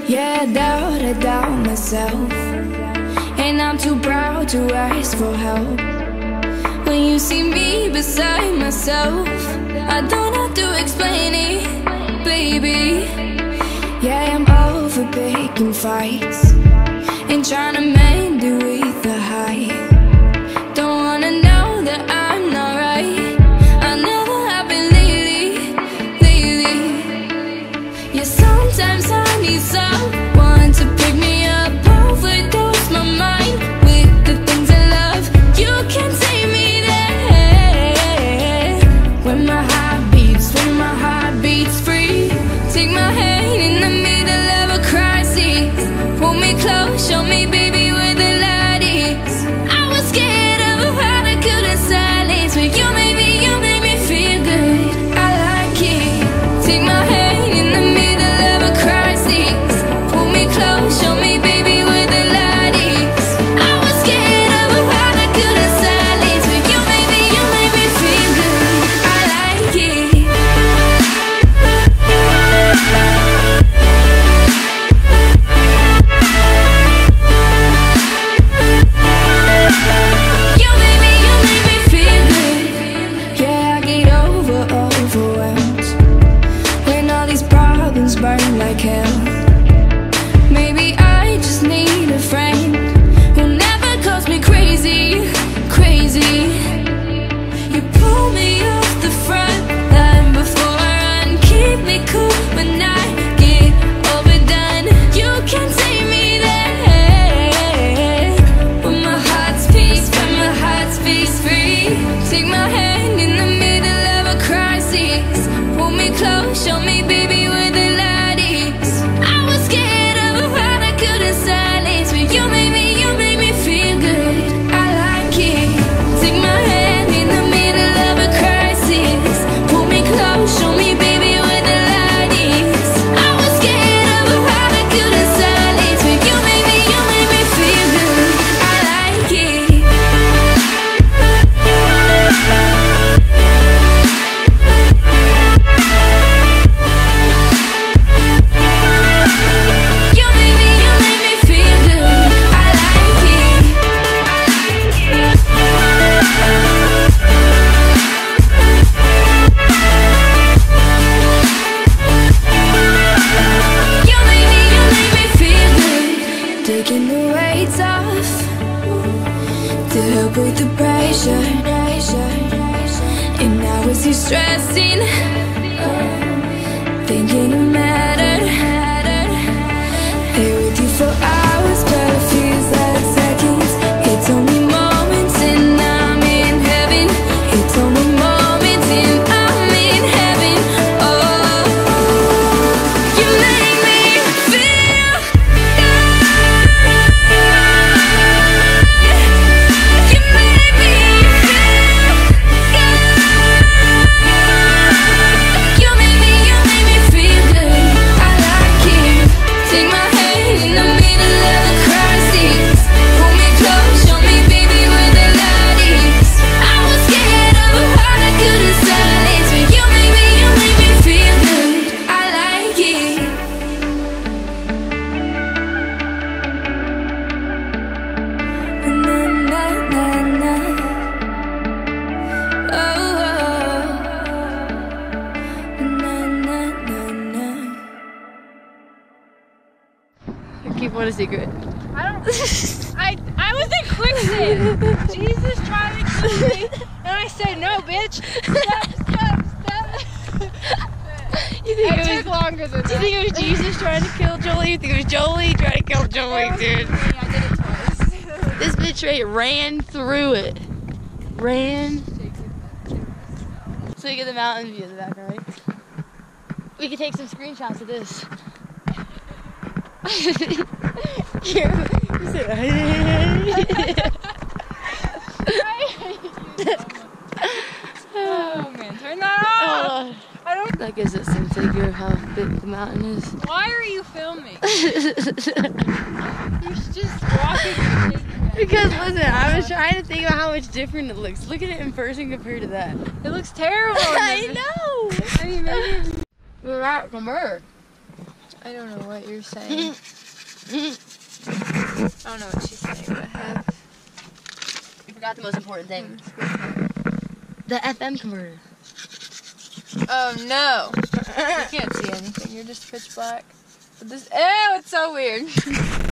Yeah, I doubt myself, and I'm too proud to ask for help. When you see me beside myself, I don't have to explain it, baby. Yeah, I'm over picking fights and trying to mend it with the hype. Don't wanna know that I'm not right. I never have been lately. Yeah, sometimes I need someone to pick me up, overdose my mind with the things I love. You can take me there when my heart beats free. Take my hand in the middle of a crisis. Pull me close, show me, baby, where the light is. I was scared of how I couldn't silence, but you made me feel good. I like it. Take my hand in the middle of a crisis. Pull me close, show me, baby, where the light is. I was scared of how I couldn't silence, but you made me feel good. I like it. You made me feel good. Yeah, I get overwhelmed when all these problems burn like hell. Maybe I just need a friend who'll never calls me crazy. You pull me off the front line before I run, keep me cool when I get overdone. You can take me there when my heart's peace free. Take my hand in the middle of a crisis. Pull me close, show me, baby, where the light is. I was scared of how I couldn't silence, but you made me feel good. I like it. Take my hand in the middle of a crisis. Pull me close, show me, baby, where the light is. I was scared of how I couldn't silence, but you made me feel good. I like it. You made me feel good. I like it. You made me feel good. Taking the weights off to help with the pressure. And now it's you stressing, thinking it mattered. Here with you for hours, but it feels like seconds. It's only moments and I'm in heaven. It's only moments and I'm in heaven. Oh, you make me feel good. You make me feel good. You make me feel good. I like it. Take my hand in the middle of the crisis. Pull me close, show me, baby, where the light is. I was scared of how I couldn't silence, but you make me feel good. I like it. Na na na na. Oh, na na na na. Keep one a secret. I was in quicksand. Jesus tried to kill me, and I said, "No, bitch, stop." You think It took longer than Do you think it was Jesus trying to kill Joeli? You think it was Joeli trying to kill Joeli, dude? I did it twice. This bitch straight ran through it. So you get the mountain view in the back, right? We could take some screenshots of this. You said, Oh man, turn that off. I don't. That gives us some figure of how big the mountain is. Why are you filming? You're just walking and shaking. Because listen, I was trying to think about how much different it looks. Look at it in person compared to that. It looks terrible. I know. I mean, maybe. We're at Commerce. I don't know what you're saying. I don't know what she's saying, but I have. You forgot the most important thing. The FM converter. Oh no! You can't see anything. You're just pitch black. But this. Ew! It's so weird.